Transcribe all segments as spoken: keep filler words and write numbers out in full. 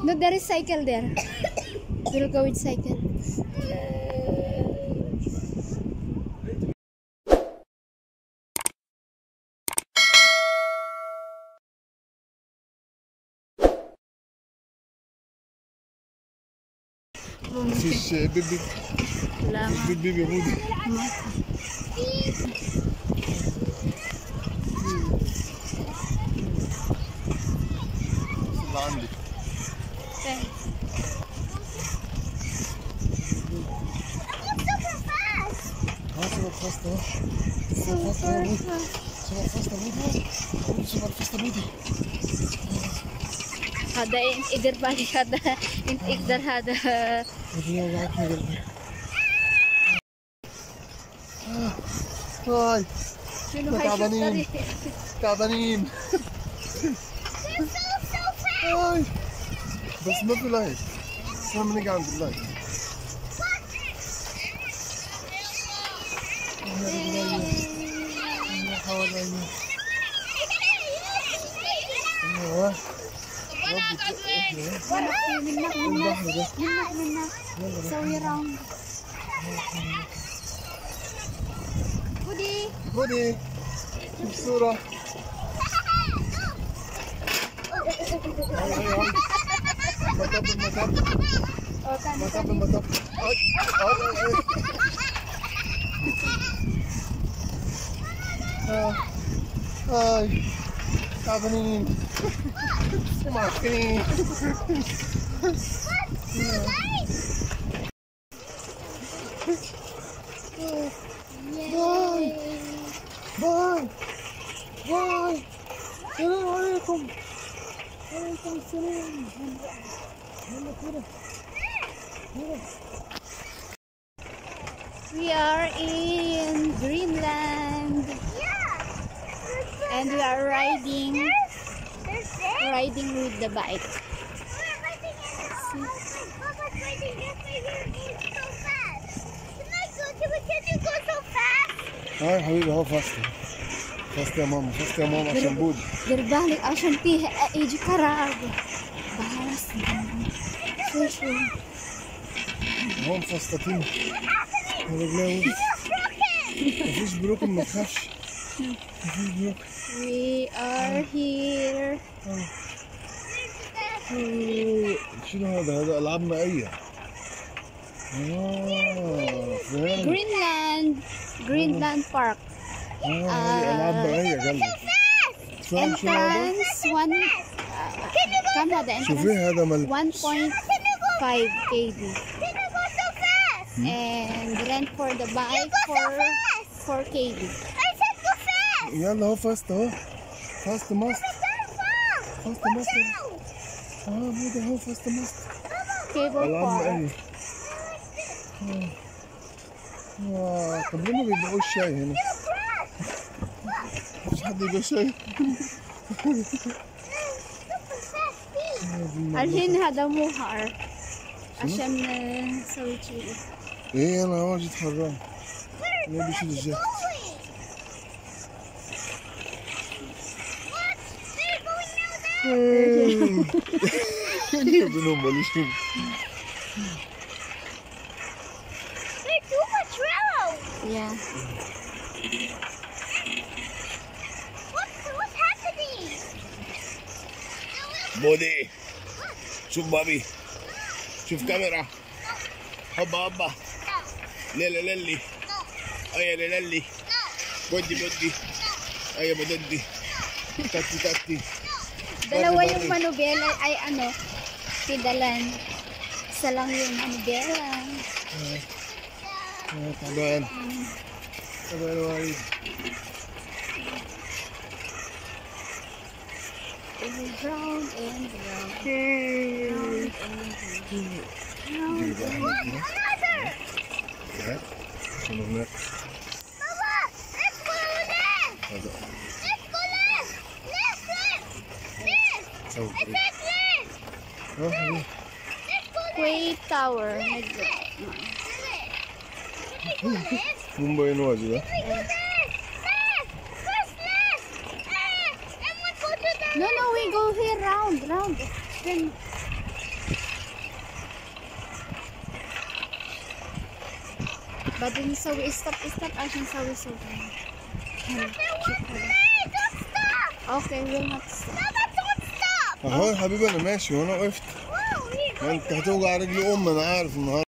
No, there is cycle there. We'll go with cycle. مفيش بيبي لا مفيش بيبي يا بودي. اللي عندك سوبر فاست اهو. سوبر فاست اهو. سوبر فاست يا بودي. سوبر فاست يا بودي. هذا اقدر بالي هذا انت اقدر هذا هاي شنو هاي تعبانين تعبانين هاي بس ما في لايت. لما نيجي عند اللايت البحر ده سوي راوند. بودي بودي شوف صورة. مطب المطب مطب المطب. هاي تعبانين معفنين. باي باي باي. السلام عليكم. وعليكم السلام. يلا كده كده. We are in Greenland and we are riding riding with the bike. هاي حبيبي اهو فاست فاست يا ماما فاست يا ماما عشان بودي. دير بالك عشان فيه يجي كراج. بهار شوي شوي. هون فاستين رجليه مفيش بروكن ما تخافش. مفيش بروكن. We are here. شنو هذا؟ هذا العاب مائية. اه فهمت. Greenland greenlandpark. اه هذه العاب مائية قلبي. شلون شنو هذا؟ Entrance one. كم هذا entrance؟ شوفي هذا مال one point five K D. And rent for the bike for four K D. يلا اهو فاست اهو فاست ماست فاست ماست. اه هذا اهو فاست ماست. Cable العاب car. مائية. اه طب ليه ما بيبيعوش شاي هنا؟ مفيش حد يبيع شاي. الحين هذا مهر عشان نسوي شيء. ايه انا هو جيت حرام. ليه بيشيل الجاكيت؟ بنوم بلشون. Yeah. بودي شوف بابي شوف كاميرا. هبا هبا ليلة للي ايا للي بدي بدي ايا بدي تاتي تاتي. Dalawa yung manubela ay ano, pidalan. Isa lang yung manubela. تعبان تعبان وايد. Round and round. Round and round. شنو هناك؟ هذا Kuwait Tower. مومباي نواجه ده. No, no, we go here round, round. Then بعدين نسوي ستوب ستوب عشان نسوي صوت. اوكي ويل نوت ستوب. اهو يا حبيبي انا ماشي وانا وقفت. انت هتوجع رجلي ام انا عارف النهارده.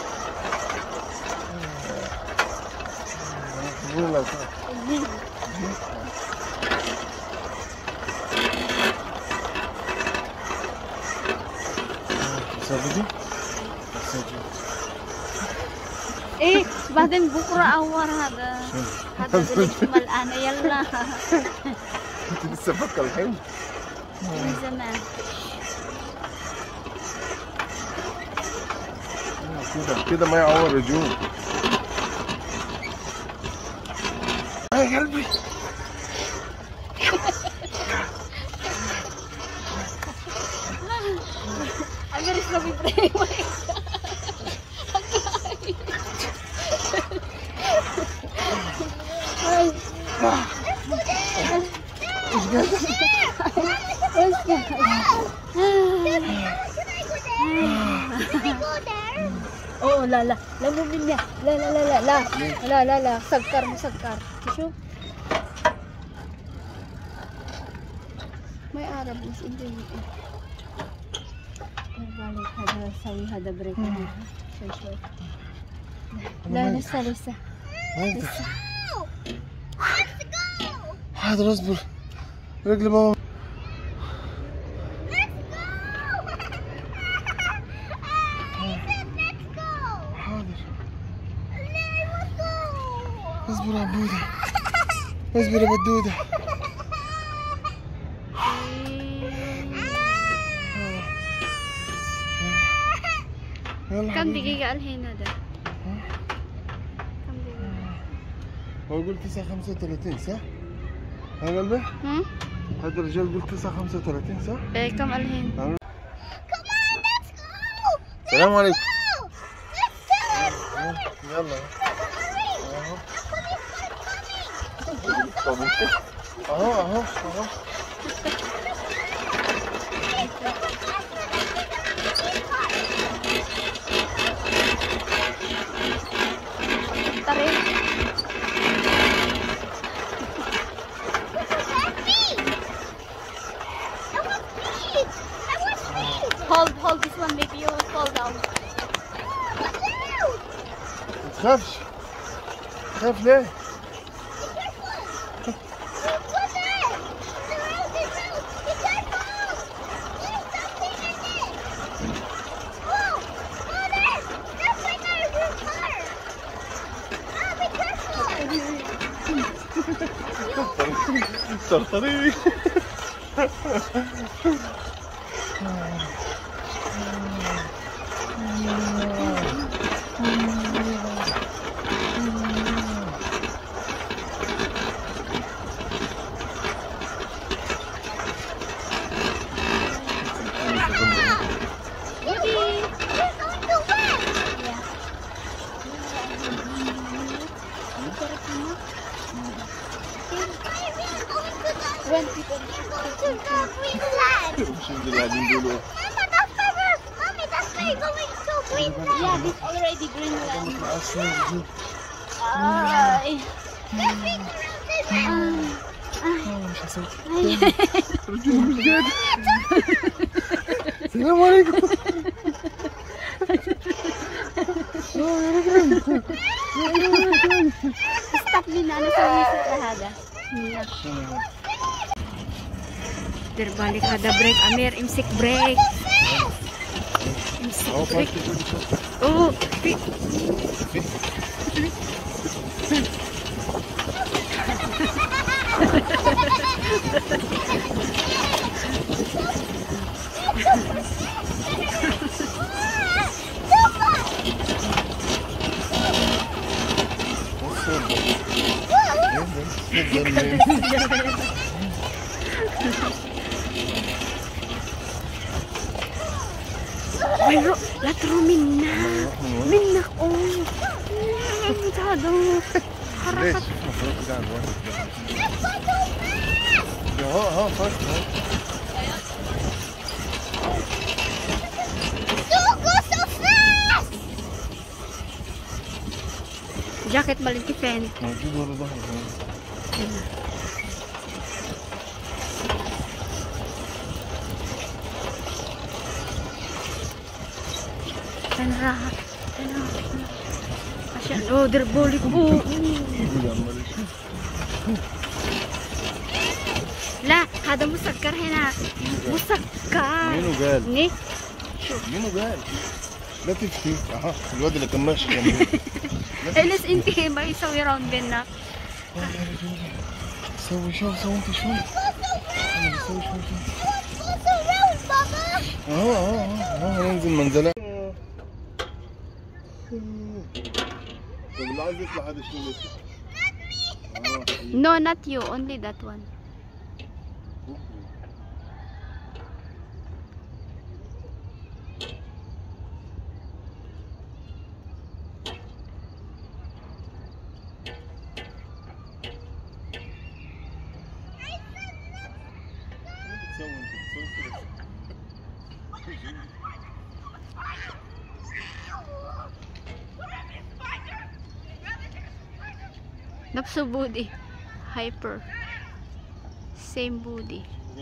ايه بعدين بكره اور هذا هذا اللي الان يلا. انت لسه فاكره الحين؟ من زمان. كده كده ما يعور رجول. يا قلبي Amir is loving brain. Oh لا لا لا مو مني. لا لا لا لا لا لا لا لا مسكر مسكر. شوف ما يعرف بس انت هذا سوي هذا بريك شوي شوي. لا لسه لسه لسه. حاضر اصبر رجل ماما. حاضر اصبر يا عبودة اصبر يا بدودة. كم دقيقة الحين هذا؟ كم دقيقة؟ هو قلت تسعة خمسة وثلاثين صح؟ ها قلبي؟ هم؟ هذا الرجال قلت تسعة خمسة وثلاثين صح؟ ايه كم الحين؟ السلام عليكم. يلا اهو اهو اهو. طريق hold hold this one maybe you will fall down. ما تخافش. تخاف ليه؟ طرطري. When people to Greenland. dulu. Mama, that's never. Mommy, that's where you're going to Greenland. yeah, this already Greenland. Ay. Let's bring around this house. السلام عليكم. Stop din na sa isa hada. Terbalik hada break Amir imsik break. Imsik break. Oh, fi. Mayro, latro minna. Minna oh. Masyado. Harakat. ها ها فاست Don't go so fast! jacket balik ki friend. موجود ورا ظهرك. Kan rahat. عشان oh دربولي فوق. لا هذا مسكر هنا. مسكر. مينو قال؟ ني مينو قال؟ لا تفتي. اها الواد اللي كان ماشي جنبي. اجلس انت ما يسوي راوند بيننا. سوي شوف سوي انت شوي. سوي شوي شوي. اه اه اه هننزل منزلة. طب اللي عايز يطلع هذا شنو لسه؟ No, not you, only that one. نفسه booty. Hyper. Same booty.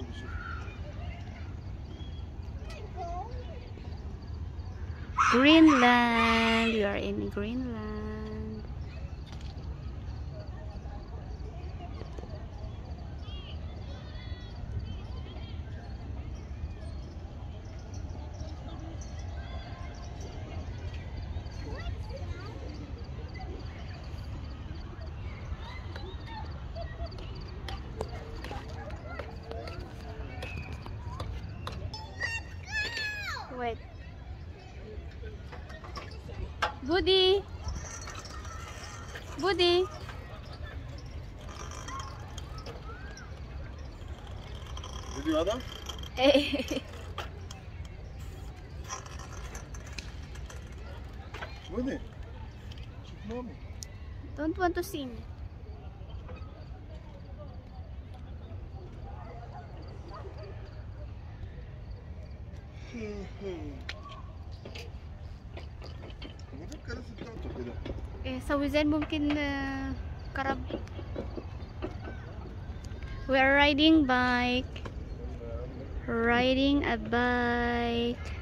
Greenland. We are in Greenland. Wait. Budi. Budi. فيديو هذا؟ بودي شوف مامي. Don't want to sing. Eh, sa Wizen mungkin uh, karab. We are riding bike. Riding a bike.